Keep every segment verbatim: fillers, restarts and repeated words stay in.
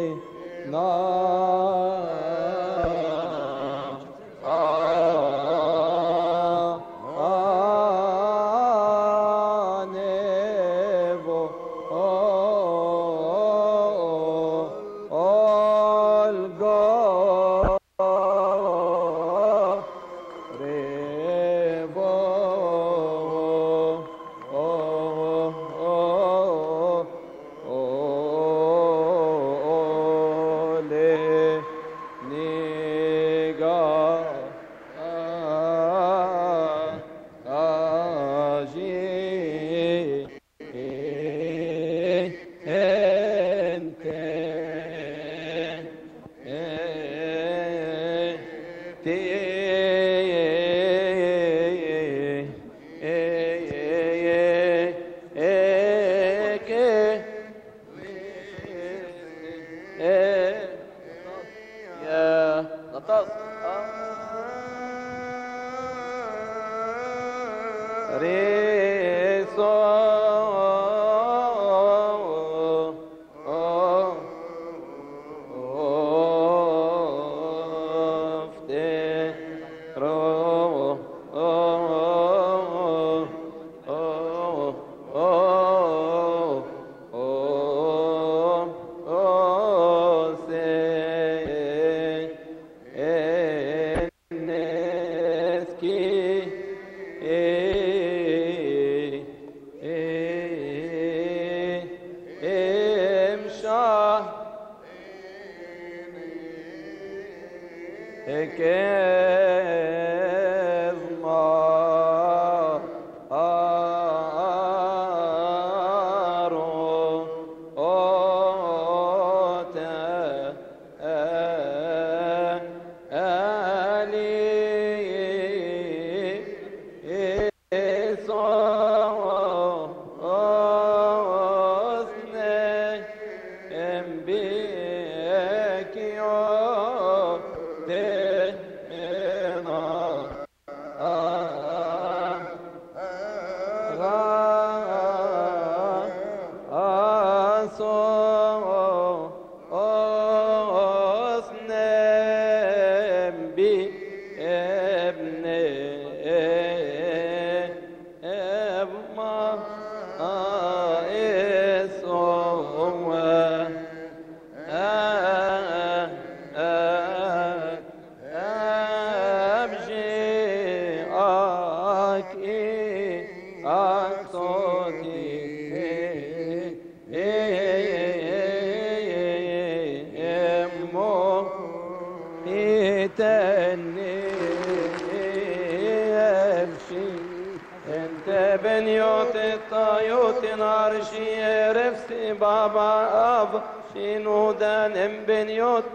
Shenouda nembenyot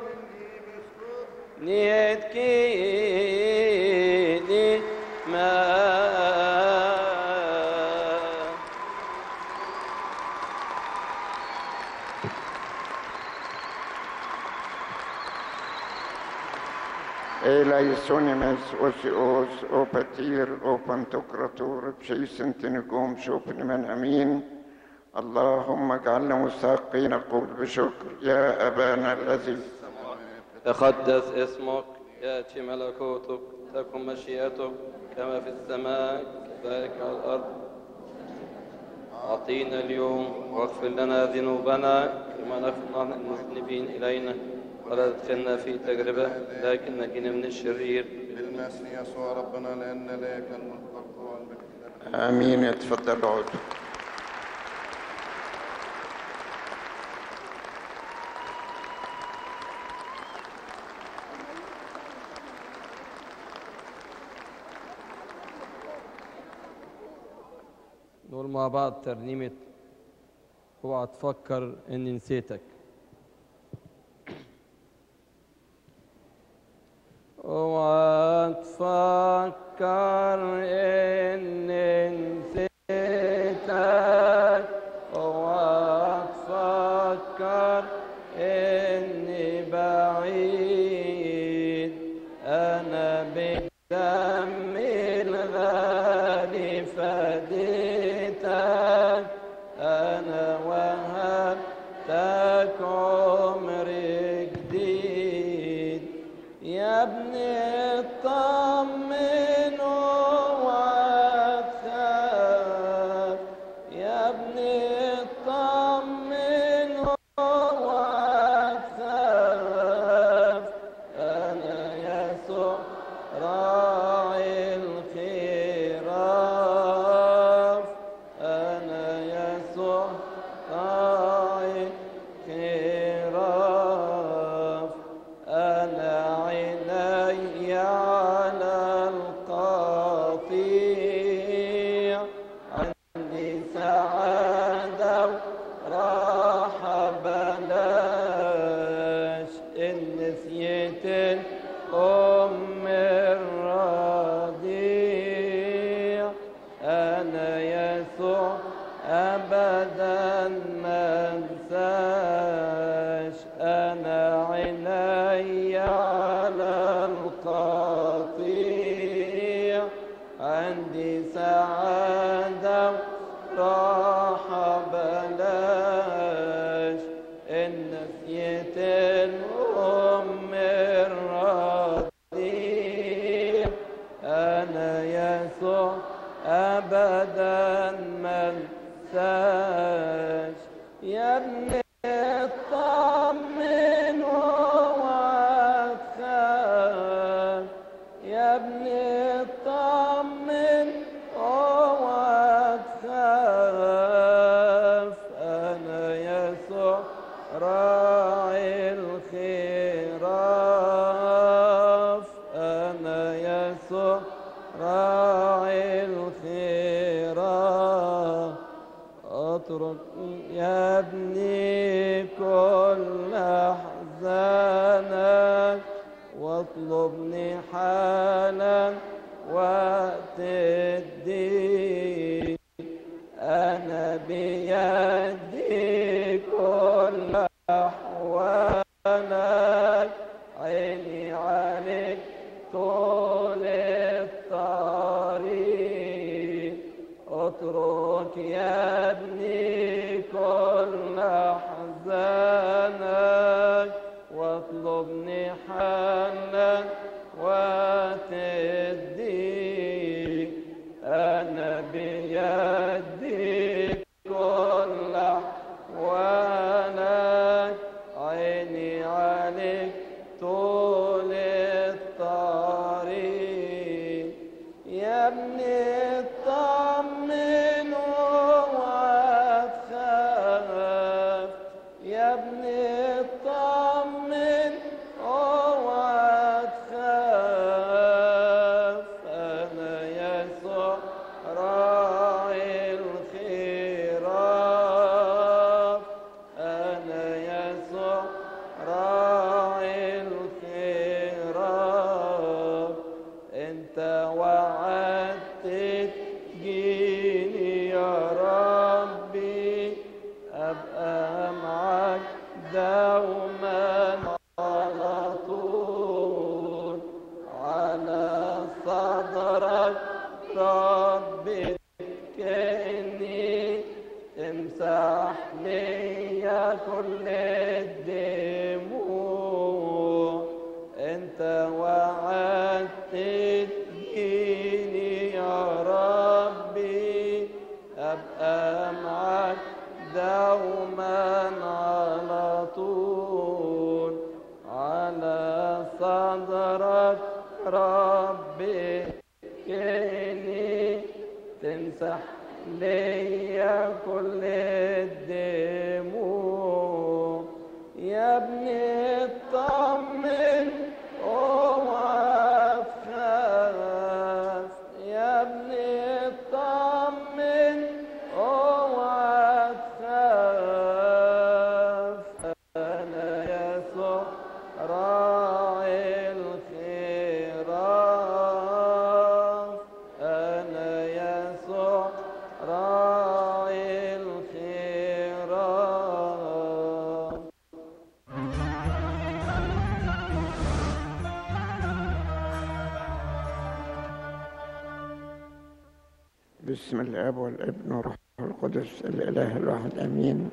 niyet kini ma Eleisonimes osios opatir opantokrator bشيسنتنكم شوفن من أمين. اللهم اجعلنا مستحقين نقول بشكر يا أبانا الذي تقدس اسمك، يأتي ملكوتك، تكن مشيئتك كما في السماء كذلك على الأرض. أعطينا اليوم واغفر لنا ذنوبنا كما نغفر المذنبين إلينا، ولا تدخلنا في تجربة لكن نجينا من الشرير. بالمسيح يسوع ربنا لأن لك الملك والقوة والمجد. آمين. اتفضل اقعد. نقول مع بعض ترنيمة اوعى تفكر اني نسيتك. اوعى تفكر اني نسيتك، اوعى تفكر اني بعيد، انا بدم الغالي فديتك، انا وهبتك أنا عيني على القطيع، عندي سعادة راحة بلاش، إن نسيت الأم الرضيع، أنا يسوع أبدا ما انساش. يا ابني اطمن واوعى تخاف، يا ابني اطمن واوعى تخاف، أنا يسوع راعي الخراف، أنا يسوع راعي الخراف. اترك يا ابني كل احزانك، واطلبني حالا وقت الدين، انا بيدي كل احوالك، عيني عليك طول الطريق. اترك يا ابني كل احزانك، واطلبني حالا وقت الضيق، انا بيدي كل احوالك، عيني عليك طول الطريق. يا ابني اطمن واوعى تخاف، يا ابني اطمن واوعى تخاف، انا يسوع راعي الخراف، انا يسوع راعي الخراف. انت وعدت تجيني يا ربي، ابقى معاك دوما على طول، على صدرك ربي كأني تمسح ليا كل الدموع. انت وعدت تجيني يا ربي، ابقى معاك دوما على طول، على صدرك ربي كأني تمسح ليا كل الدموع. يا ابني اطمن اوعى تخاف، يا ابني اطمن اوعى تخاف، انا يسوع راعي الخراف، انا يسوع راعي الخراف. بسم الاب والابن والروح القدس الاله الواحد امين.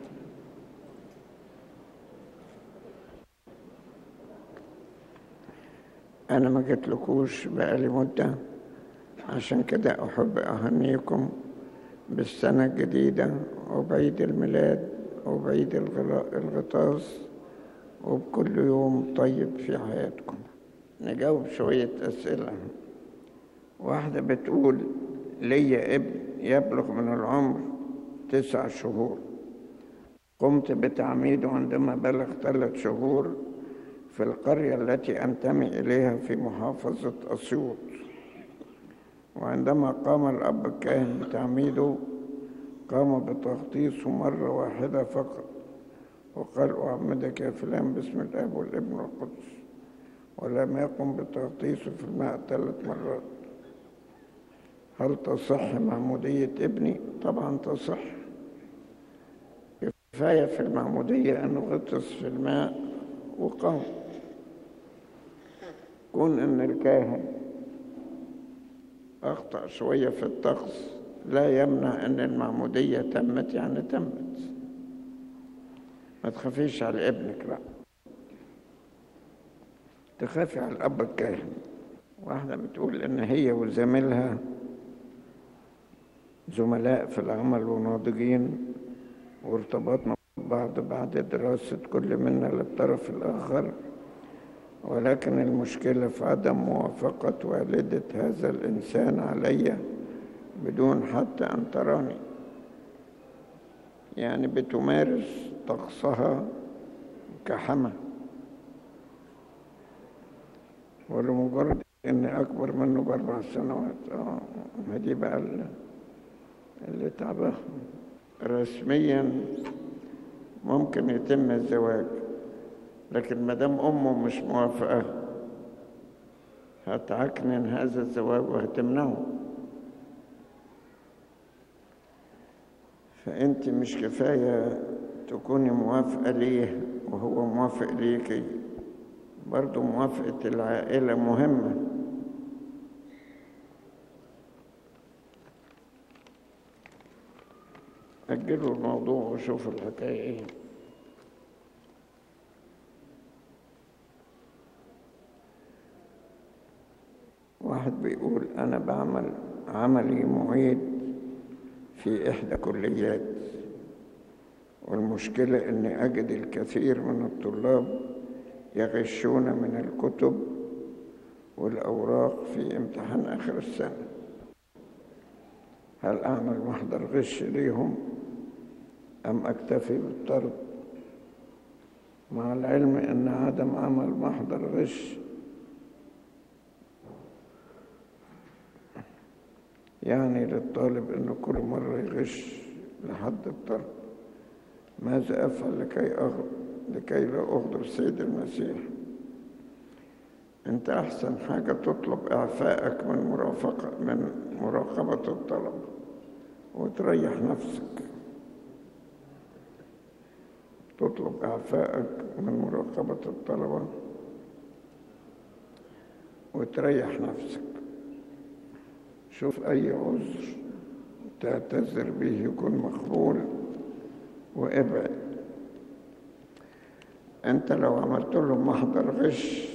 انا ما جيتلكوش بقالي مده، عشان كده احب اهنيكم بالسنه الجديده وبعيد الميلاد وبعيد الغلا- الغطاس وبكل يوم طيب في حياتكم. نجاوب شويه اسئله. واحده بتقول: لي ابن يبلغ من العمر تسع شهور، قمت بتعميده عندما بلغ ثلاث شهور في القرية التي أنتمي إليها في محافظة أسيوط، وعندما قام الأب الكاهن بتعميده قام بتغطيسه مرة واحدة فقط، وقال: أعمدك يا فلان باسم الآب والابن والقدس، ولم يقم بتغطيسه في الماء ثلاث مرات. هل تصح معمودية ابني؟ طبعا تصح. كفاية في المعمودية أنه غطس في الماء وقام. كون إن الكاهن أخطأ شوية في الطقس لا يمنع أن المعمودية تمت، يعني تمت. ما تخافيش على ابنك، لا تخافي على الأب الكاهن. واحدة بتقول إن هي وزميلها زملاء في العمل وناضجين، وارتبطنا ببعض بعد دراسة كل منا للطرف الآخر، ولكن المشكلة في عدم موافقة والدة هذا الإنسان علي بدون حتى أن تراني. يعني بتمارس طقسها كحمى، ولمجرد إني أكبر منه بأربع سنوات. آه ما دي بقى اللي تعبها. رسميا ممكن يتم الزواج، لكن مدام أمه مش موافقة هتعكنن هذا الزواج وهتمنعه. فأنت مش كفاية تكوني موافقة ليه وهو موافق ليكي، برضو موافقة العائلة مهمة. أجلوا الموضوع وشوفوا الحكاية إيه. واحد بيقول أنا بعمل عملي معيد في إحدى كليات، والمشكلة أني أجد الكثير من الطلاب يغشون من الكتب والأوراق في امتحان آخر السنة. هل أعمل محضر غش ليهم أم أكتفي بالطرد؟ مع العلم أن عدم عمل محضر غش يعني للطالب أنه كل مرة يغش لحد الطرد. ماذا أفعل لكي أغضب لكي لا أغضب السيد المسيح؟ أنت أحسن حاجة تطلب إعفائك من مرافقة من مراقبة الطلبة وتريح نفسك. تطلب إعفائك من مراقبة الطلبة وتريح نفسك. شوف أي عذر تعتذر به يكون مقبول وابعد. أنت لو عملت لهم محضر غش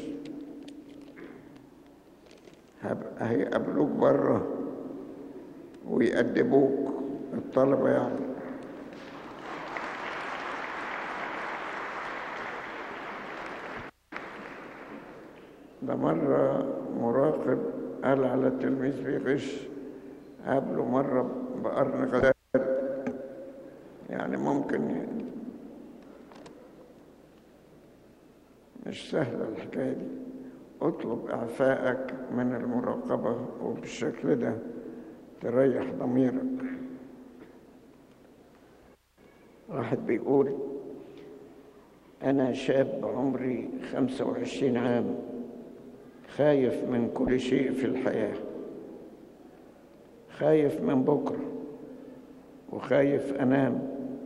هيقابلوك بره ويأدبوك الطلبة يعني. ده مرة مراقب قال على التلميذ بيغش، قابله مرة بقرن غدار. يعني ممكن يعني مش سهلة الحكاية دي. اطلب إعفائك من المراقبة وبالشكل ده تريح ضميرك. واحد بيقول أنا شاب عمري خمسة وعشرين عام، خايف من كل شيء في الحياة، خايف من بكرة وخايف أنام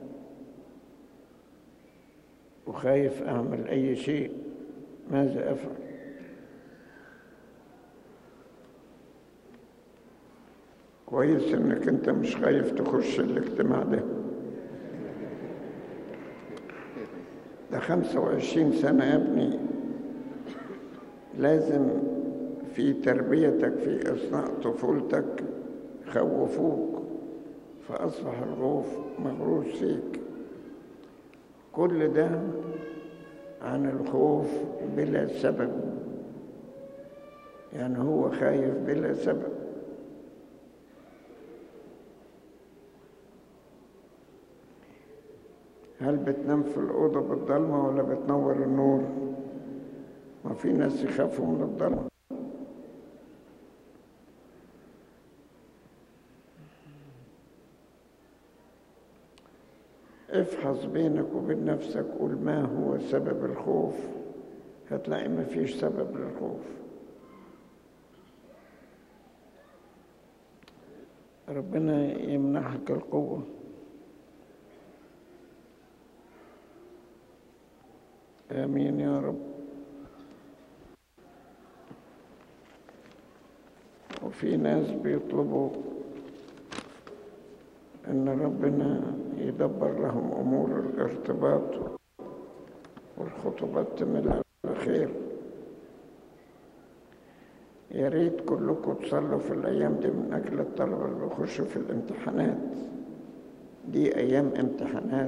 وخايف أعمل أي شيء. ماذا أفعل؟ كويس إنك أنت مش خايف تخش الاجتماع ده. ده خمسة وعشرين سنة يا ابني. لازم في تربيتك في أثناء طفولتك خوفوك فأصبح الخوف مغروس فيك. كل ده عن الخوف بلا سبب، يعني هو خايف بلا سبب. هل بتنام في الأوضة بالضلمة ولا بتنور النور؟ ما في ناس يخافوا من الضلمة. افحص بينك وبين نفسك، قول ما هو سبب الخوف، هتلاقي ما فيش سبب للخوف. ربنا يمنحك القوة. آمين يا رب. وفي ناس بيطلبوا إن ربنا يدبر لهم أمور الارتباط والخطوبات تمل على خير. يا ريت كلكم تصلوا في الأيام دي من أجل الطلبة اللي بيخشوا في الامتحانات. دي أيام امتحانات،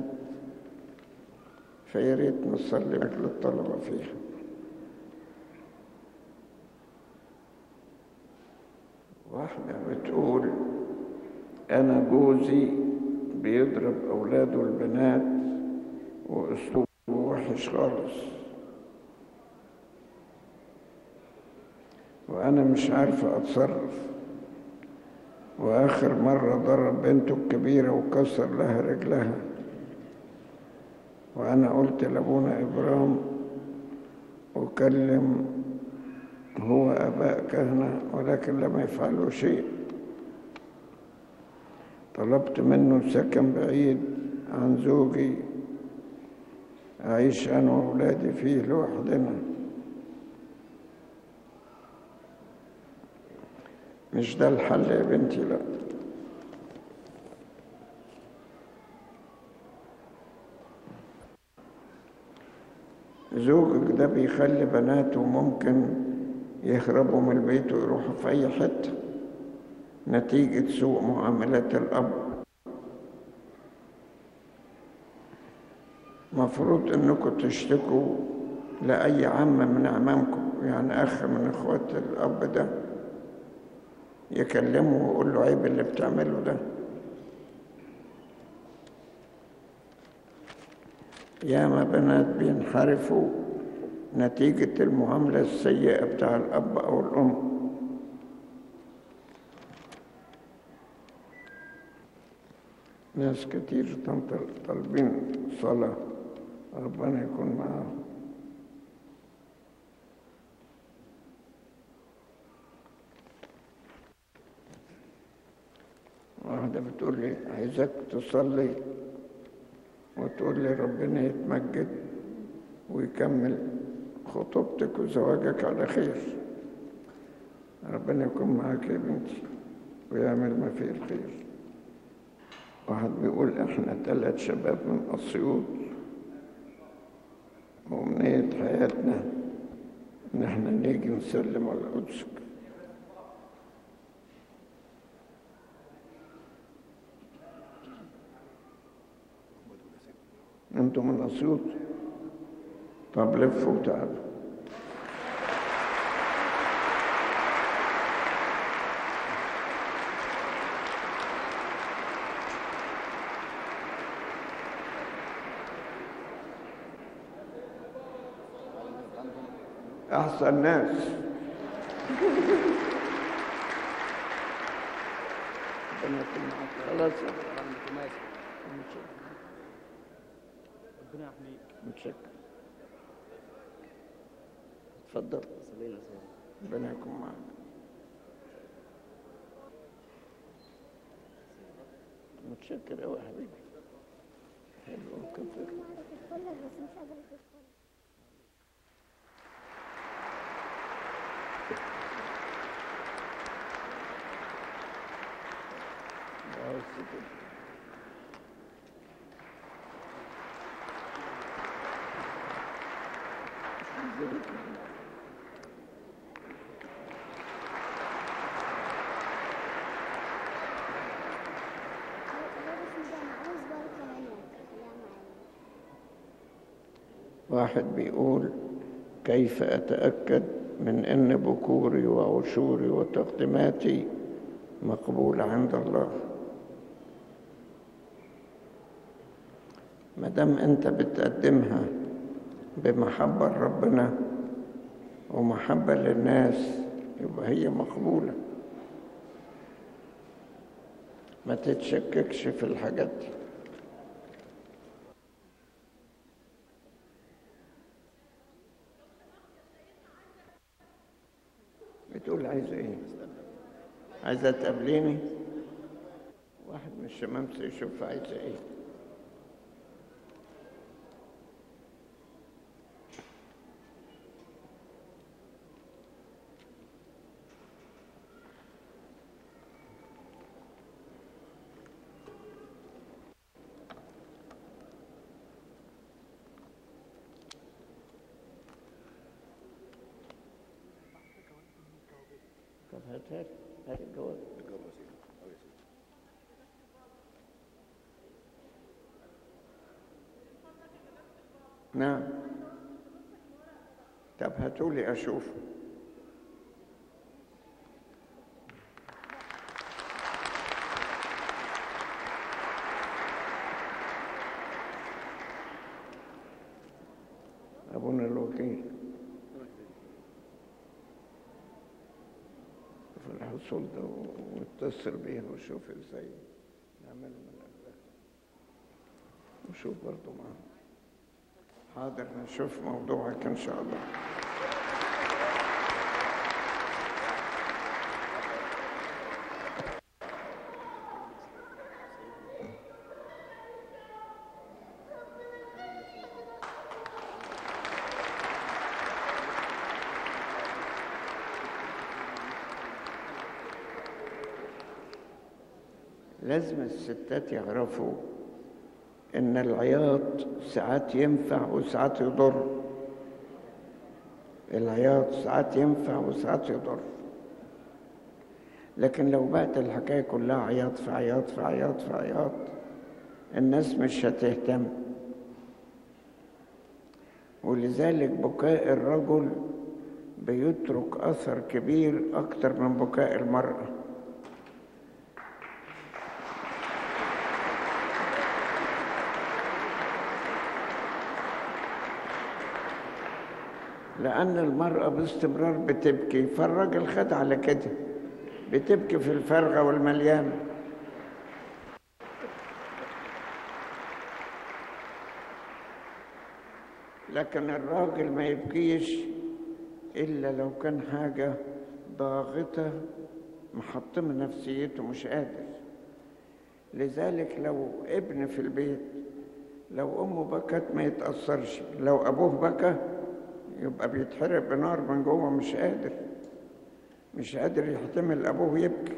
فيا ريت نصلي من أجل الطلبة فيها. واحدة بتقول أنا جوزي بيضرب أولاده البنات وأسلوبه وحش خالص، وأنا مش عارفة أتصرف. وآخر مرة ضرب بنته الكبيرة وكسر لها رجلها، وأنا قلت لأبونا إبرام وكلم هو آباء كهنة ولكن لم يفعلوا شيء. طلبت منه سكن بعيد عن زوجي أعيش أنا وأولادي فيه لوحدنا. مش ده الحل يا بنتي، لا. زوجك ده بيخلي بناته ممكن يهربوا من البيت ويروحوا في أي حتة نتيجة سوء معاملات الأب. مفروض إنكم تشتكوا لأي عم من أعمامكم، يعني أخ من إخوات الأب ده يكلمه ويقول له عيب اللي بتعمله ده. ياما بنات بينحرفوا نتيجة المعاملة السيئة بتاع الأب أو الأم. ناس كتير طالبين صلاة، ربنا يكون معاهم. واحدة بتقول لي عايزك تصلي وتقول لي ربنا يتمجد ويكمل خطوبتك وزواجك على خير. ربنا يكون معاك يا بنتي ويعمل ما فيه الخير. واحد بيقول احنا ثلاث شباب من أسيوط وأمنية حياتنا إن احنا نيجي نسلم على قدسك. انتوا من أسيوط؟ طب لفوا وتعالوا. أحسن ناس. خلاص ربنا يحميك. متشكر. اتفضل. ربنا يكون معك. متشكر أوي يا حبيبي. حلو كتير. واحد بيقول كيف أتأكد من أن بكوري وعشوري وتقديماتي مقبولة عند الله؟ ما دام أنت بتقدمها بمحبة لربنا ومحبة للناس يبقى هي مقبولة. ما تتشككش في الحاجات دي. بتقول عايزة ايه؟ عايزة تقابليني؟ واحد من الشمامسة يشوف عايزة ايه. هاتها لي. هات الجواب. نعم. طب هاتولي أشوف. أبونا الوكيل في الحصول ده واتصل بيه وشوف ازاي نعمله من قبلها وشوف برضه معاه. حاضر، نشوف موضوعك إن شاء الله. لازم الستات يعرفوا إن العياط ساعات ينفع وساعات يضر. العياط ساعات ينفع وساعات يضر، لكن لو بقت الحكاية كلها عياط في عياط في عياط في عياط الناس مش هتهتم. ولذلك بكاء الرجل بيترك أثر كبير أكتر من بكاء المرأة. لأن المرأة باستمرار بتبكي، فالراجل خد على كده، بتبكي في الفارغة والمليانة. لكن الراجل ما يبكيش إلا لو كان حاجة ضاغطة محطمة نفسيته مش قادر. لذلك لو ابن في البيت لو أمه بكت ما يتأثرش، لو أبوه بكى يبقى بيتحرق بنار من جوه، مش قادر مش قادر يحتمل أبوه يبكي.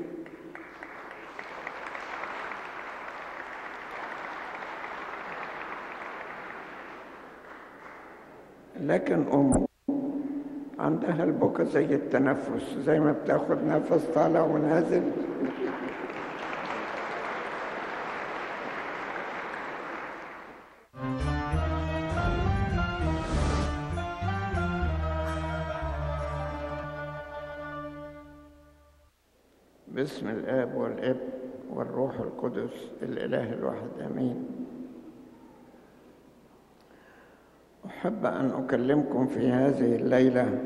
لكن أمه عندها البكا زي التنفس، زي ما بتاخد نفس طالع ونازل. باسم الآب والابن والروح القدس الإله الواحد آمين. أحب أن أكلمكم في هذه الليلة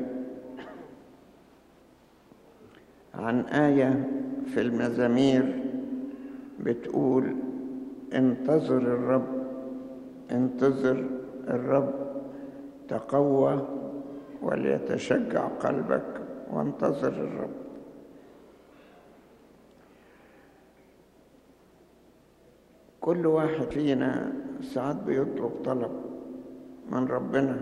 عن آية في المزامير بتقول: انتظر الرب، انتظر الرب، تقوى وليتشجع قلبك، وانتظر الرب. كل واحد فينا ساعات بيطلب طلب من ربنا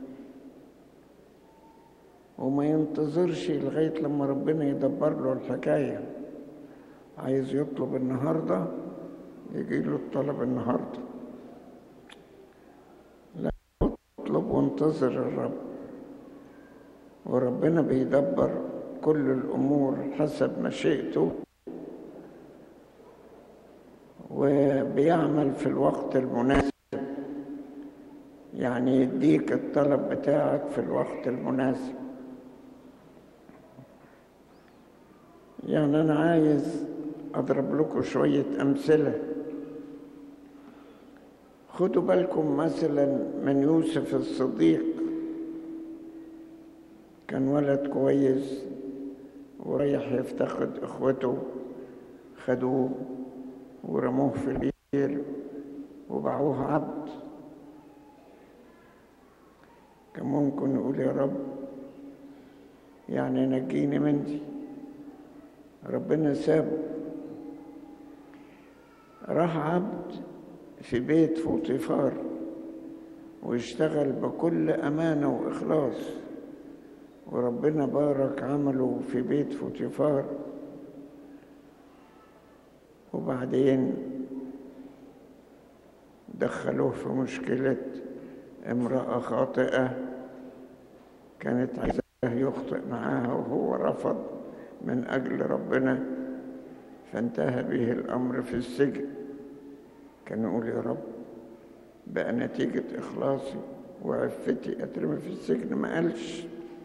وما ينتظرش لغاية لما ربنا يدبر له الحكاية. عايز يطلب النهاردة يجي له الطلب النهاردة. لا، اطلب وانتظر الرب، وربنا بيدبر كل الأمور حسب مشيئته، وبيعمل في الوقت المناسب. يعني يديك الطلب بتاعك في الوقت المناسب. يعني أنا عايز أضرب لكم شوية أمثلة. خدوا بالكم مثلا من يوسف الصديق، كان ولد كويس ورايح يفتقد إخوته، خدوه ورموه في البير وباعوه عبد. كان ممكن يقول: يا رب يعني نجيني من دي. ربنا سابه، راح عبد في بيت فوطيفار واشتغل بكل أمانة وإخلاص، وربنا بارك عمله في بيت فوطيفار. وبعدين دخلوه في مشكلة امرأة خاطئة كانت عايزاه يخطئ معاها وهو رفض، من أجل ربنا، فانتهى به الأمر في السجن. كان يقول يا رب بقى نتيجة إخلاصي وعفتي أترمي في السجن، ما قالش.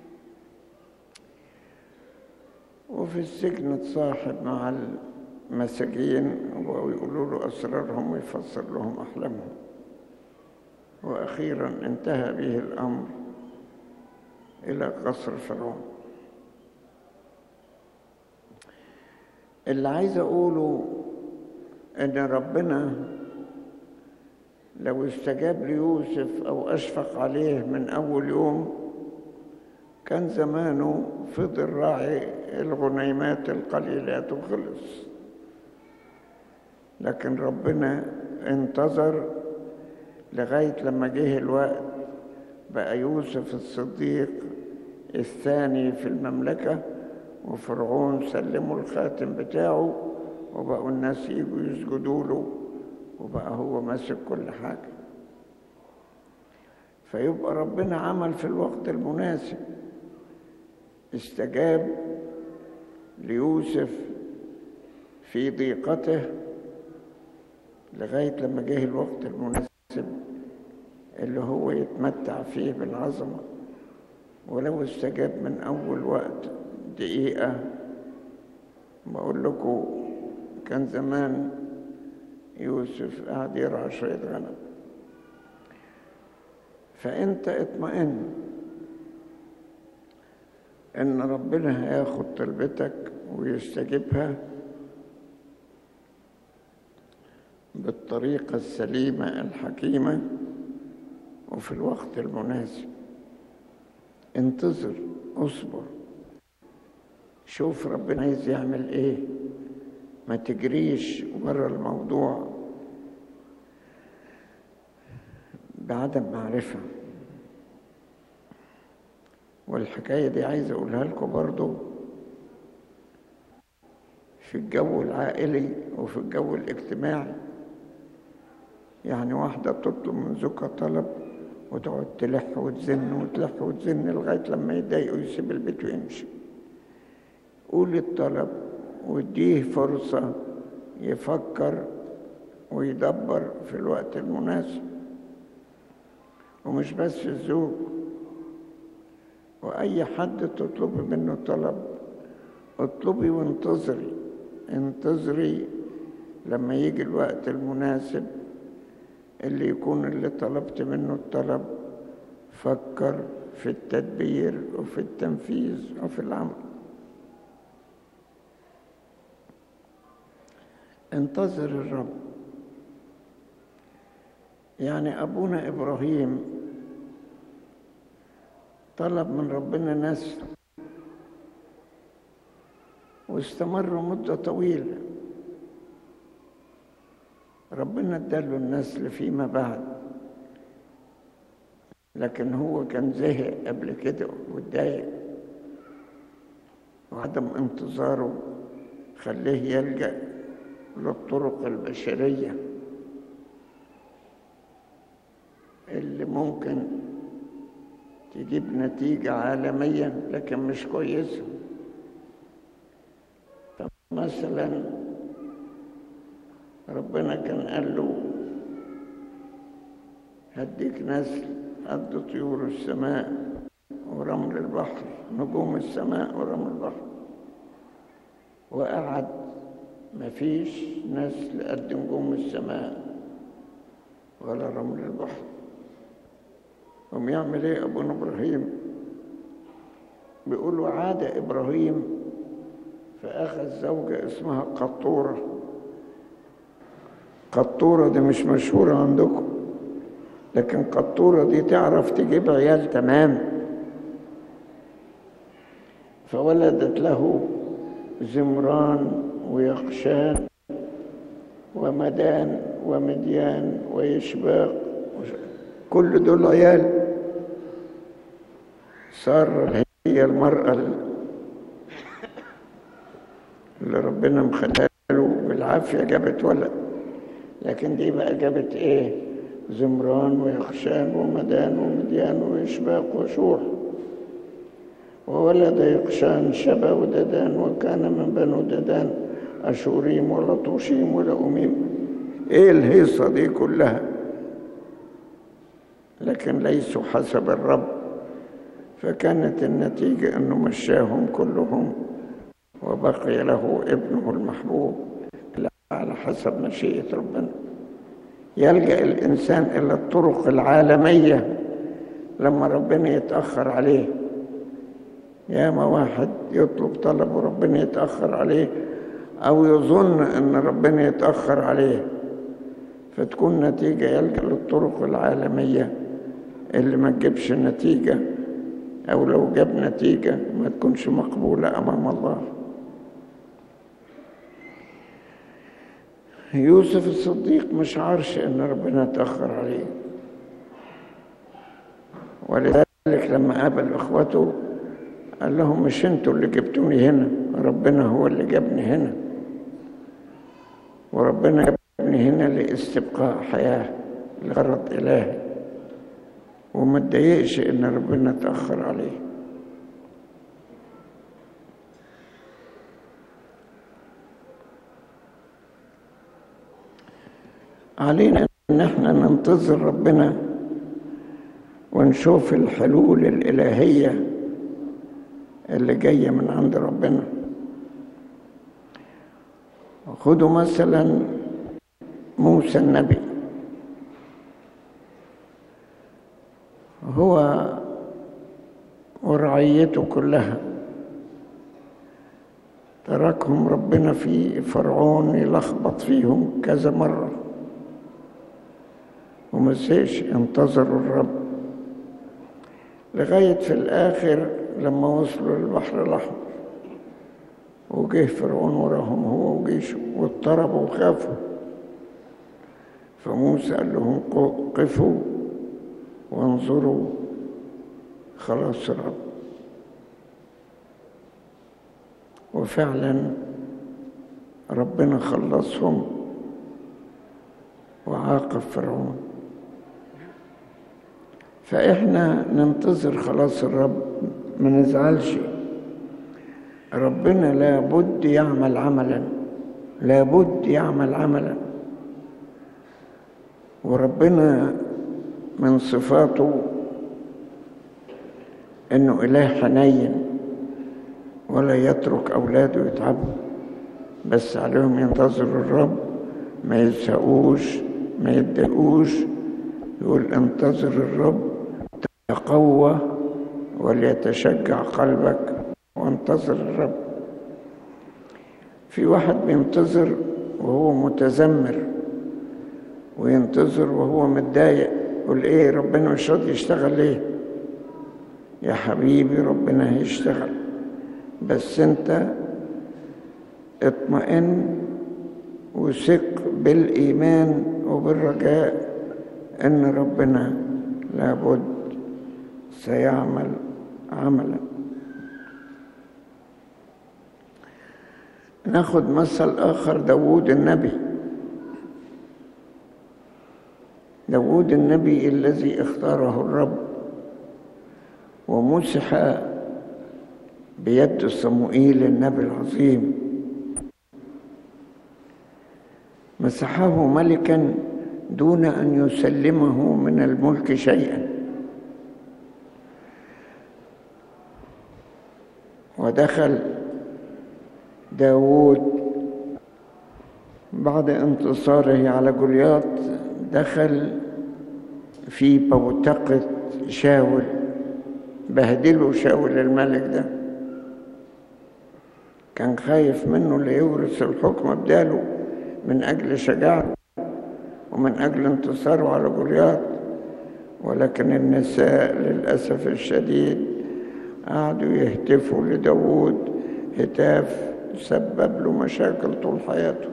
وفي السجن اتصاحب مع المساجين ويقولوا له أسرارهم ويفسر لهم أحلامهم، وأخيرا انتهى به الأمر إلى قصر فرعون. اللي عايز أقوله إن ربنا لو استجاب ليوسف أو أشفق عليه من أول يوم كان زمانه فضل راعي الغنيمات القليلات وخلص، لكن ربنا انتظر لغاية لما جه الوقت بقى يوسف الصديق الثاني في المملكة، وفرعون سلموا الخاتم بتاعه وبقوا الناس يجوا يسجدوا له، وبقى هو ماسك كل حاجة. فيبقى ربنا عمل في الوقت المناسب، استجاب ليوسف في ضيقته لغاية لما جه الوقت المناسب اللي هو يتمتع فيه بالعظمة. ولو استجاب من أول وقت دقيقة بقول لكم كان زمان يوسف قاعد يرعى شوية غنم. فأنت اطمئن إن ربنا هياخد طلبتك ويستجيبها بالطريقة السليمة الحكيمة وفي الوقت المناسب. انتظر، اصبر، شوف ربنا عايز يعمل ايه، ما تجريش ورا الموضوع بعدم معرفة. والحكاية دي عايز اقولها لكم برضو في الجو العائلي وفي الجو الاجتماعي. يعني واحدة تطلب من زوجها طلب وتقعد تلح وتزن وتلح وتزن لغاية لما يتضايق ويسيب البيت ويمشي. قول الطلب واديه فرصة يفكر ويدبر في الوقت المناسب. ومش بس الزوج، وأي حد تطلبي منه طلب اطلبي وانتظري، انتظري لما يجي الوقت المناسب اللي يكون اللي طلبت منه الطلب فكر في التدبير وفي التنفيذ وفي العمل. انتظر الرب. يعني أبونا إبراهيم طلب من ربنا نسل واستمر مدة طويلة، ربنا اداله النسل فيما بعد، لكن هو كان زهق قبل كده واتضايق، وعدم انتظاره خليه يلجأ للطرق البشرية اللي ممكن تجيب نتيجة عالمية لكن مش كويسة. فمثلا ربنا كان قال له هديك نسل قد طيور السماء ورمل البحر، نجوم السماء ورمل البحر، وقعد مفيش نسل قد نجوم السماء ولا رمل البحر. قام يعمل ايه ابونا ابراهيم؟ بيقولوا عاد ابراهيم فاخذ زوجة اسمها قطورة. قطورة دي مش مشهورة عندكم، لكن قطورة دي تعرف تجيب عيال تمام. فولدت له زمران ويقشان ومدان ومديان ويشباق، كل دول عيال. صار هي المرأة اللي ربنا مخليها له بالعافية جابت ولد، لكن دي بقى جابت ايه؟ زمران ويخشان ومدان ومديان ويشباق وشوح. وولد يقشان شبا وددان، وكان من بنو ددان أشوريم ولطوشيم ولأميم. إيه الهيصة دي كلها؟ لكن ليسوا حسب الرب، فكانت النتيجة أنه مشاهم كلهم وبقي له ابنه المحبوب على حسب مشيئة ربنا. يلجأ الإنسان إلى الطرق العالمية لما ربنا يتأخر عليه. ياما واحد يطلب طلب وربنا يتأخر عليه، أو يظن أن ربنا يتأخر عليه، فتكون نتيجة يلجأ للطرق العالمية اللي ما تجيبش نتيجة، أو لو جاب نتيجة ما تكونش مقبولة أمام الله. يوسف الصديق مش عارش أن ربنا تأخر عليه، ولذلك لما قابل إخوته قال لهم مش انتوا اللي جبتوني هنا، ربنا هو اللي جابني هنا، وربنا جابني هنا لاستبقاء حياة لغرض إلهي، وما تضايقش ان ربنا تأخر عليه. علينا ان احنا ننتظر ربنا ونشوف الحلول الإلهية اللي جاية من عند ربنا. خدوا مثلا موسى النبي، هو ورعيته كلها تركهم ربنا في فرعون يلخبط فيهم كذا مرة، ومسيش انتظروا الرب لغاية في الآخر لما وصلوا للبحر الأحمر، وجه فرعون وراهم هو وجيشه واضطربوا وخافوا، فموسى قال لهم قفوا وانظروا خلاص الرب. وفعلا ربنا خلصهم وعاقب فرعون. فإحنا ننتظر خلاص الرب، ما نزعلش. ربنا لابد يعمل عملا، لابد يعمل عملا. وربنا من صفاته انه اله حنين ولا يترك اولاده يتعبوا، بس عليهم ينتظروا الرب، ما يزهقوش ما يتضايقوش. يقول انتظر الرب تقوى وليتشجع قلبك، وانتظر الرب. في واحد بينتظر وهو متذمر، وينتظر وهو متضايق، يقول ايه ربنا مش راضي يشتغل ليه؟ يا حبيبي ربنا هيشتغل، بس انت اطمئن وثق بالايمان وبالرجاء ان ربنا لابد سيعمل عملا. ناخد مثل آخر، داود النبي. داود النبي الذي اختاره الرب ومسح بيد صموئيل النبي العظيم، مسحه ملكا دون أن يسلمه من الملك شيئا. ودخل داود بعد انتصاره على جولياط، دخل في بوتقة شاول، بهدله شاول الملك ده، كان خايف منه ليورث الحكم بداله من أجل شجاعته ومن أجل انتصاره على جولياط. ولكن النساء للأسف الشديد قعدوا يهتفوا لداود هتاف سبب له مشاكل طول حياته.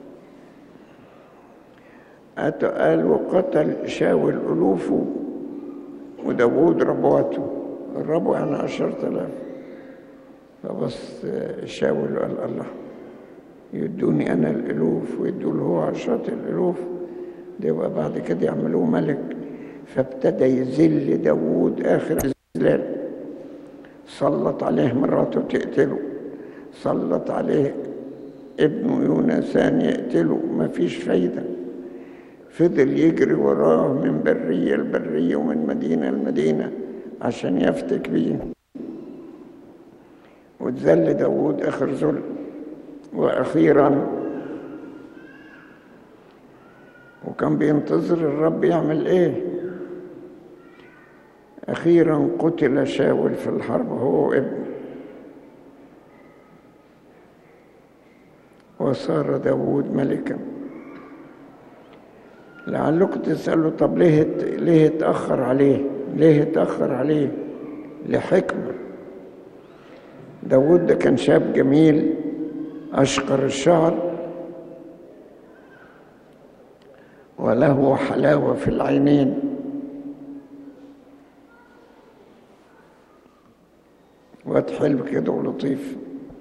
قال وقتل شاول ألوفه وداود ربواته. الربو يعني عشرة آلاف. فبس شاول قال الله يدوني أنا الألوف ويدوا له هو عشرة الألوف، ده يبقى بعد كده يعملوه ملك. فابتدى يذل داود آخر الذلال، سلط عليه مراته تقتله، سلط عليه ابنه يونسان يقتله، مفيش فايدة. فضل يجري وراه من برية لبرية ومن مدينة لمدينة عشان يفتك بيه، واتذل داود آخر ذل. وأخيرا وكان بينتظر الرب يعمل ايه، أخيرا قتل شاول في الحرب هو وابنه، وصار داود ملكا. لعلكم تسألوا طب ليه ليه اتأخر عليه؟ ليه اتأخر عليه؟ لحكمة. داود ده كان شاب جميل أشقر الشعر وله حلاوة في العينين، واد حلو كده ولطيف.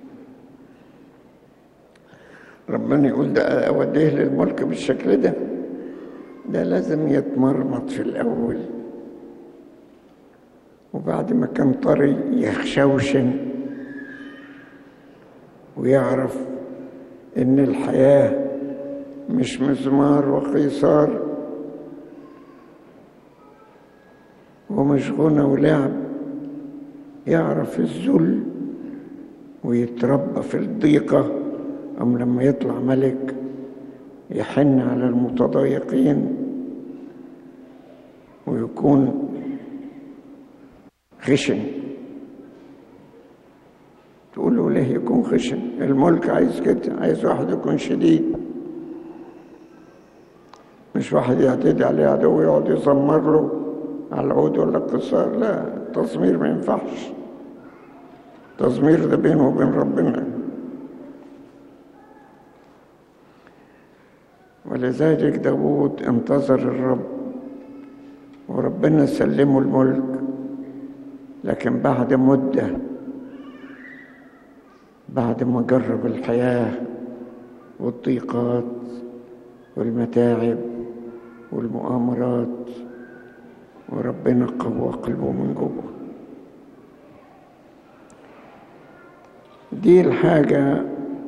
ربنا يقول ده أوديه للملك بالشكل ده؟ ده لازم يتمرمط في الأول، وبعد ما كان طري يخشوشن ويعرف إن الحياة مش مزمار وقيصار ومش غنى ولعب، يعرف الذل ويتربى في الضيقة. أم لما يطلع ملك يحن على المتضايقين ويكون خشن. تقول له ليه يكون خشن؟ الملك عايز كده، عايز واحد يكون شديد، مش واحد يعتدي عليه عدو يقعد يزمر له على العود ولا القصار. لا، التزمير ما ينفعش، التزمير ده بينه وبين ربنا. ولذلك داود انتظر الرب وربنا سلمه الملك، لكن بعد مدة، بعد ما جرب الحياة والضيقات والمتاعب والمؤامرات، وربنا قوى قلبه من جوه. دي الحاجة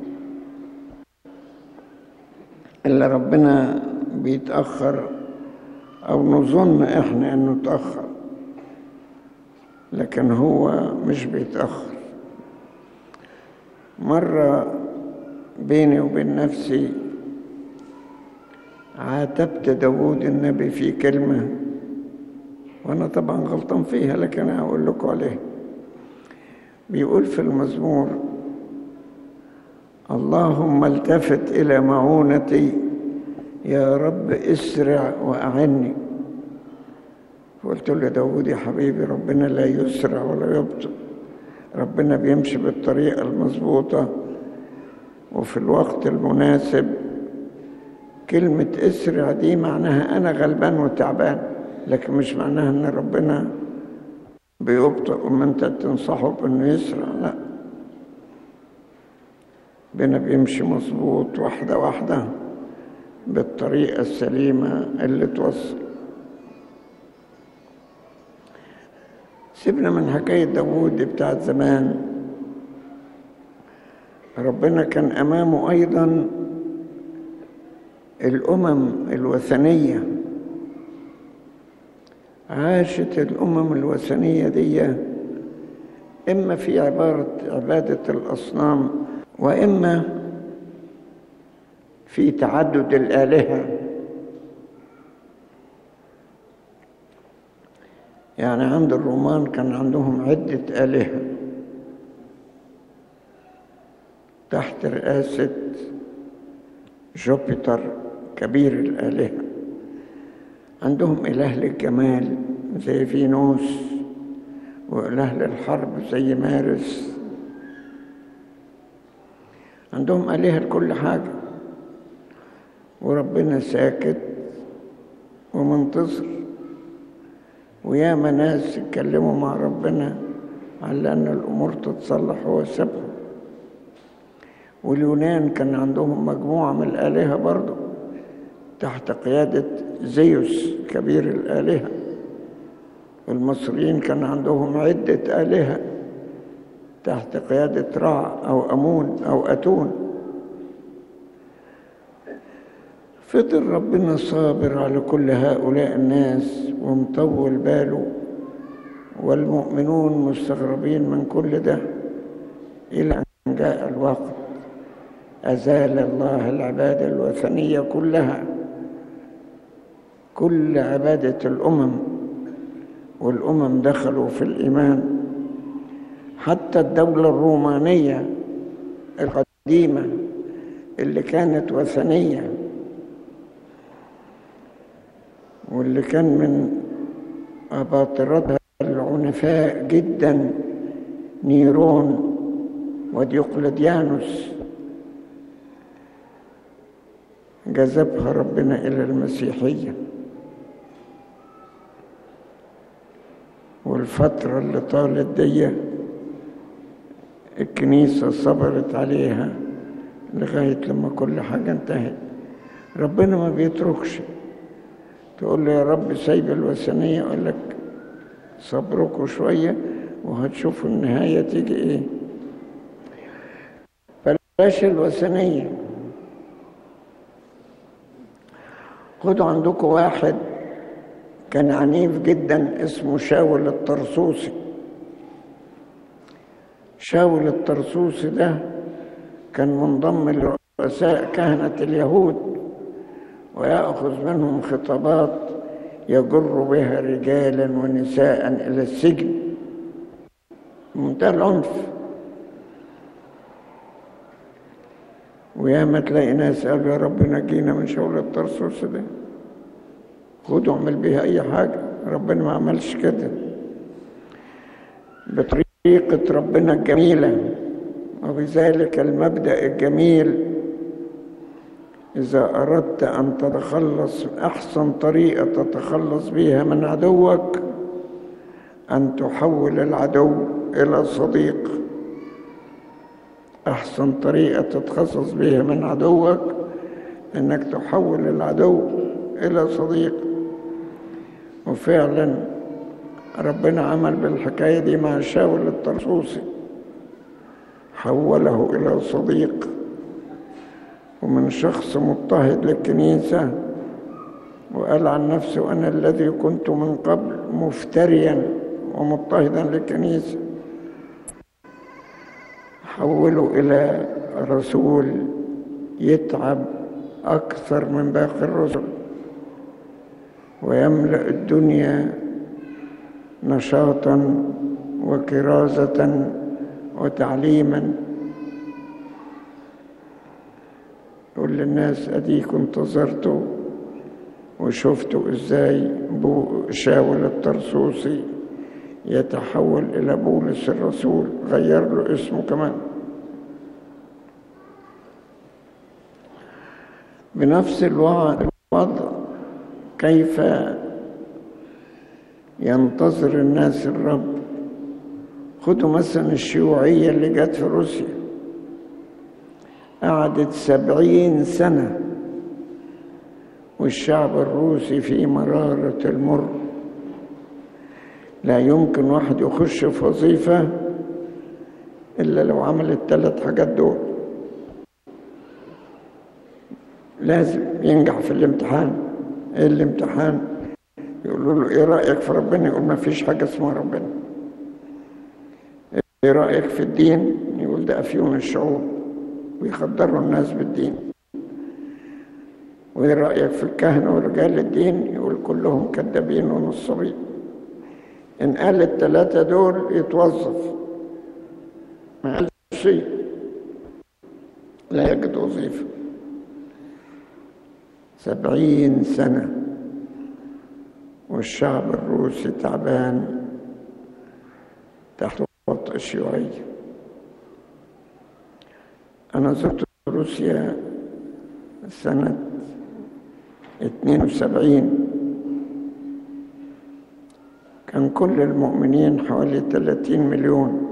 اللي ربنا بيتأخر أو نظن إحنا إنه تأخر، لكن هو مش بيتأخر. مرة بيني وبين نفسي عاتبت داود النبي في كلمة، وأنا طبعا غلطان فيها لكن أقول لكم عليها. بيقول في المزمور: اللهم التفت إلى معونتي، يا رب اسرع وأعني. فقلت له: يا داود يا حبيبي، ربنا لا يسرع ولا يبطئ، ربنا بيمشي بالطريقة المظبوطة وفي الوقت المناسب. كلمة اسرع دي معناها أنا غلبان وتعبان، لكن مش معناها أن ربنا بيبطئ وما أنت تنصحه بأنه يسرع. لا، ربنا بيمشي مظبوط واحدة واحدة بالطريقة السليمة اللي توصل. سيبنا من حكاية داود بتاعت زمان. ربنا كان أمامه أيضا الأمم الوثنية. عاشت الأمم الوثنية دي إما في عبارة عبادة الأصنام، وإما في تعدد الآلهة. يعني عند الرومان كان عندهم عدة آلهة تحت رئاسة جوبيتر كبير الآلهة. عندهم إله للجمال زي فينوس، وإله للحرب زي مارس. عندهم آلهة لكل حاجة، وربنا ساكت ومنتظر. وياما ناس يتكلموا مع ربنا على أن الأمور تتصلح وهو سابهم. واليونان كان عندهم مجموعة من الآلهة برضو تحت قيادة زيوس كبير الآلهة. المصريين كان عندهم عدة آلهة تحت قيادة رع أو أمون أو أتون. فضل ربنا صابر على كل هؤلاء الناس ومطول باله، والمؤمنون مستغربين من كل ده، إلى أن جاء الوقت أزال الله العبادة الوثنية كلها، كل عبادة الأمم، والأمم دخلوا في الإيمان. حتى الدولة الرومانية القديمة اللي كانت وثنية واللي كان من أباطرتها العنفاء جدا نيرون وديوقلديانوس، جذبها ربنا إلى المسيحية. والفترة اللي طالت دي الكنيسة صبرت عليها لغاية لما كل حاجة انتهت. ربنا ما بيتركش، تقول له يا رب سايب الوثنية، يقول لك صبركوا شوية وهتشوفوا النهاية تيجي ايه. بلاش الوثنية. خدوا عندكم واحد كان عنيف جدا اسمه شاول الطرسوسي. شاول الطرسوسي ده كان منضم لرؤساء كهنة اليهود، ويأخذ منهم خطابات يجر بها رجالا ونساء إلى السجن بمنتهى العنف. وياما تلاقي ناس قالوا يا رب نجينا من شاول الطرسوسي ده، خدوا اعمل بيها أي حاجة. ربنا ما عملش كده، بطريقة ربنا الجميلة وبذلك المبدأ الجميل. إذا أردت أن تتخلص، أحسن طريقة تتخلص بها من عدوك أن تحول العدو إلى صديق. أحسن طريقة تتخلص بها من عدوك أنك تحول العدو إلى صديق. وفعلا ربنا عمل بالحكاية دي مع شاول الطرسوسي، حوله إلى صديق، ومن شخص مضطهد للكنيسة وقال عن نفسه أنا الذي كنت من قبل مفتريا ومضطهدا للكنيسة، حوله إلى رسول يتعب أكثر من باقي الرسل ويملأ الدنيا نشاطا وكرازة وتعليما. يقول للناس أديكم انتظرتوا وشفتوا إزاي شاول الطرسوسي يتحول إلى بولس الرسول، غير له اسمه كمان. بنفس الوضع كيف ينتظر الناس الرب. خدوا مثلا الشيوعية اللي جت في روسيا، قعدت سبعين سنة والشعب الروسي في مرارة المر. لا يمكن واحد يخش في وظيفة إلا لو عمل الثلاث حاجات دول. لازم ينجح في الامتحان. ايه الامتحان؟ يقولوا له ايه رأيك في ربنا؟ يقول ما فيش حاجة اسمها ربنا. ايه رأيك في الدين؟ يقول ده أفيون الشعوب، ويخدروا الناس بالدين. وايه رأيك في الكهنة ورجال الدين؟ يقول كلهم كذابين ونصابين. إن قال الثلاثة دول يتوظف، ما قال شيء لا يجد وظيفة. سبعين سنة والشعب الروسي تعبان تحت وطأ الشيوعية. أنا زرت روسيا سنة اثنين وسبعين، كان كل المؤمنين حوالي ثلاثين مليون.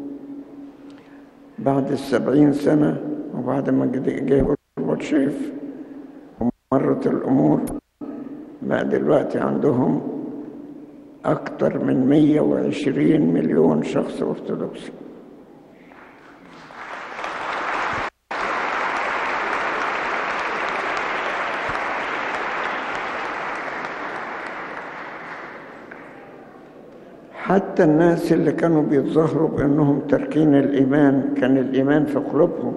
بعد السبعين سنة وبعد ما جه البولشيف ومرت الأمور، بقى دلوقتي عندهم أكثر من مية وعشرين مليون شخص أرثوذكسي. حتى الناس اللي كانوا بيتظاهروا بأنهم تاركين الإيمان كان الإيمان في قلوبهم.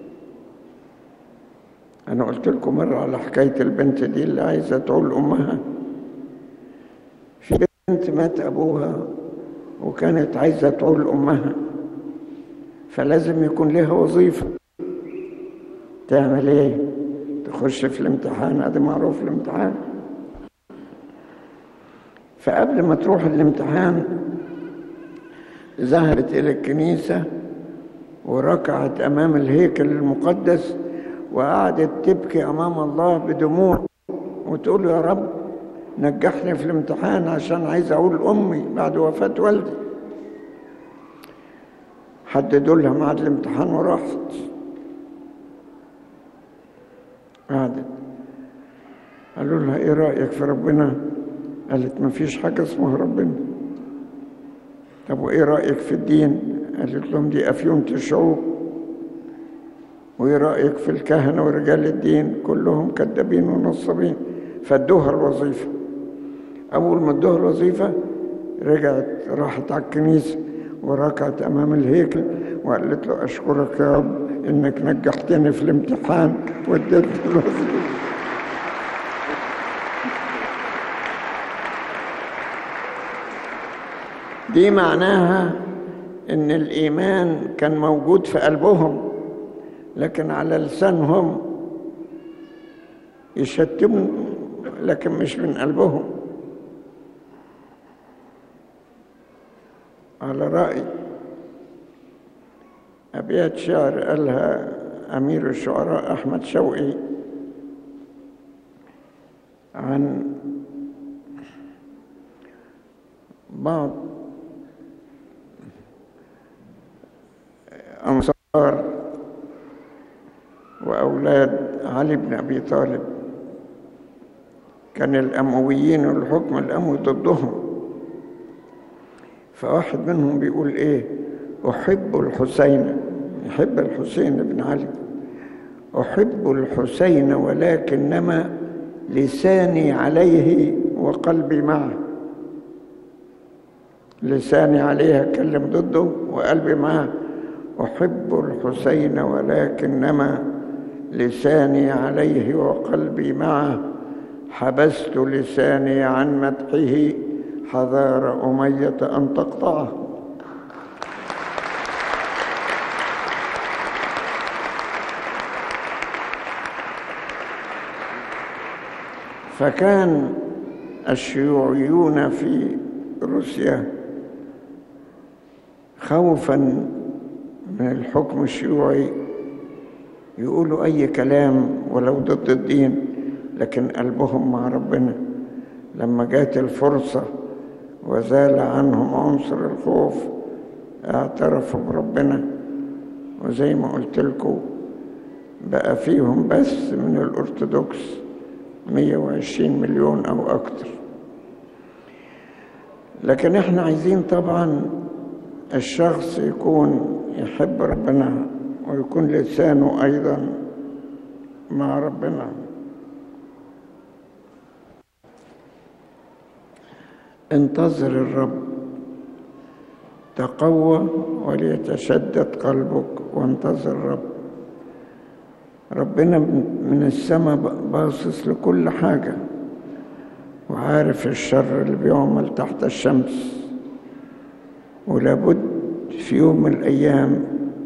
أنا قلت لكم مرة على حكاية البنت دي اللي عايزة تعول أمها. في بنت مات أبوها وكانت عايزة تعول أمها، فلازم يكون لها وظيفة. تعمل إيه؟ تخش في الامتحان، هذا معروف الامتحان. فقبل ما تروح الامتحان ذهبت إلى الكنيسة وركعت أمام الهيكل المقدس وقعدت تبكي أمام الله بدموع وتقول يا رب نجحني في الامتحان عشان عايز أقول أمي بعد وفاة والدي. حددوا لها ميعاد الامتحان وراحت. قعدت قالوا لها إيه رأيك في ربنا؟ قالت ما فيش حاجة اسمها ربنا. طب وإيه رأيك في الدين؟ قالت لهم دي أفيونة الشعوب. وإيه رأيك في الكهنة ورجال الدين؟ كلهم كذابين ونصابين. فادوها الوظيفة. أول ما ادوها الوظيفة رجعت راحت على الكنيسة وركعت أمام الهيكل وقالت له أشكرك يا رب إنك نجحتني في الامتحان واديتني الوظيفة. دي معناها إن الإيمان كان موجود في قلبهم، لكن على لسانهم يشتموا لكن مش من قلبهم. على رأي أبيات شعر قالها أمير الشعراء أحمد شوقي عن بعض أنصار وأولاد علي بن أبي طالب. كان الأمويين والحكم الأموي ضدهم، فواحد منهم بيقول إيه؟ أحب الحسين، يحب الحسين بن علي، أحب الحسين ولكنما لساني عليه وقلبي معه. لساني عليه أتكلم ضده وقلبي معه. أحب الحسين ولكنما لساني عليه وقلبي معه، حبست لساني عن مدحه حذار أمية أن تقطعه. فكان الشيوعيون في روسيا خوفا من الحكم الشيوعي يقولوا أي كلام ولو ضد الدين، لكن قلبهم مع ربنا. لما جات الفرصة وزال عنهم عنصر الخوف اعترفوا بربنا، وزي ما قلت لكم بقى فيهم بس من الأرثوذكس مية وعشرين مليون أو أكتر. لكن احنا عايزين طبعا الشخص يكون يحب ربنا ويكون لسانه أيضا مع ربنا. انتظر الرب، تقوى وليتشدد قلبك وانتظر الرب. ربنا من السماء باصص لكل حاجة وعارف الشر اللي بيعمل تحت الشمس، ولابد في يوم من الأيام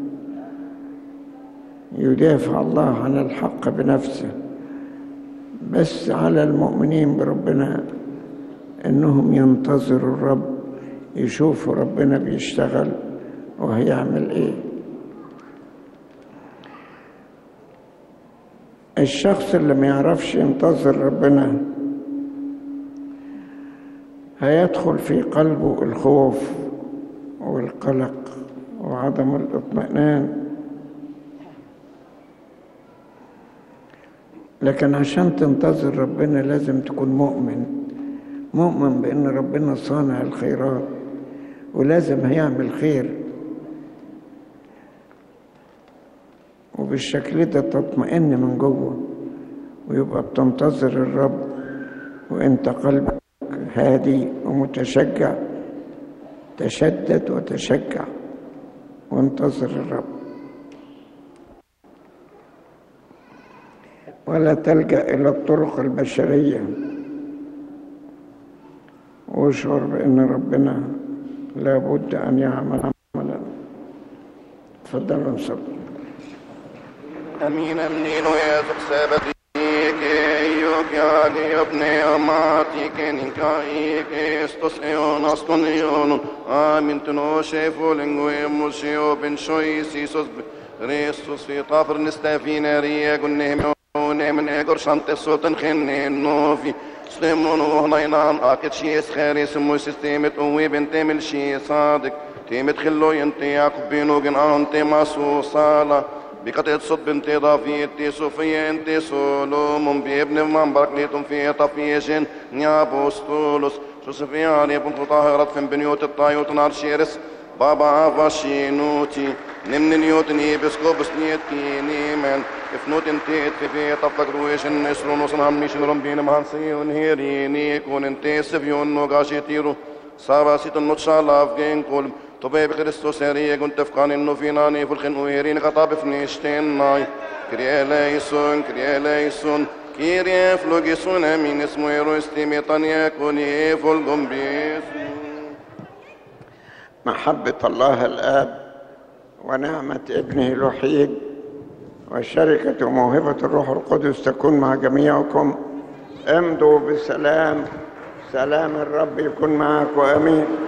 يدافع الله عن الحق بنفسه. بس على المؤمنين بربنا إنهم ينتظروا الرب، يشوفوا ربنا بيشتغل وهيعمل إيه. الشخص اللي ما يعرفش ينتظر ربنا هيدخل في قلبه الخوف والقلق وعدم الاطمئنان. لكن عشان تنتظر ربنا لازم تكون مؤمن، مؤمن بأن ربنا صانع الخيرات ولازم هيعمل خير، وبالشكل ده تطمئن من جوه ويبقى بتنتظر الرب وانت قلبك هادي ومتشجع تشدد وتشجع وانتظر الرب، ولا تلجأ إلى الطرق البشرية، واشعر بأن ربنا لابد أن يعمل عملا. تفضلوا نصلي. أمين أمنين ويزق سابتيك أيوك يا ابني أماتيك نكايك استوس إيون أستون إيون آمين تنو شيفو لنغوي موشيو بن شوي سيسوس ريسوس في طافر نستافين ريا قلنهم ونعمل إيقر شانت السلطان خنين نوفي سلمون وهنينان أكد شيس خيري سمو سيستيمت قوي بنتمل شي صادق تيمت خلو ينتي يعقب بينو جنان انتي ماسو صالة بقطعة صد بنت ضافية تي صوفيا انتي سولومون بابن من بركليتم في طفيشن نيابوستولوس سوسفياني بنت طاهرة في بنيوت الطايوت نار شيرس بابا فاشينوتي نمن نيوتني بسكوبس نيتيني من افنوت انتي في طفلك رويشن نسرون وصنهم ميشن رمبين مهانسيون هيريني كون انتي سفيون نوغاشي تيرو ساباسيت النوتشا لافجين كل طبيب كريستوس هريه كنت فقان انه فيناني فالخن ويرين خطاب فنيشتين ناي كريا ليسون كريا ليسون كيريا فلوجيسون امين اسمه يروستيمي طانيا كوني فولغم بيسون. محبة الله الآب ونعمة ابنه الوحيد وشركة وموهبة الروح القدس تكون مع جميعكم. امضوا بسلام، سلام الرب يكون معكم. آمين.